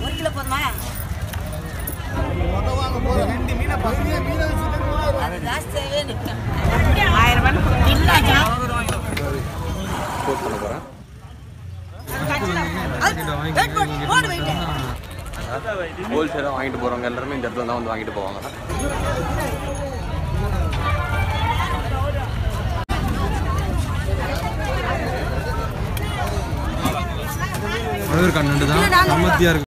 1 kilo போதுமா? அது ஜாஸ்தியாகவே நிற்கும். 1000 ரூபாய் இல்லாச்சா? போட் பண்ண போகிறேன். ஹோல்சேலாக வாங்கிட்டு போகிறவங்க எல்லாருமே இந்த இடத்துல தான் வந்து வாங்கிட்டு போவாங்க. கண்ணு தான் சமத்தியாக இருக்கு.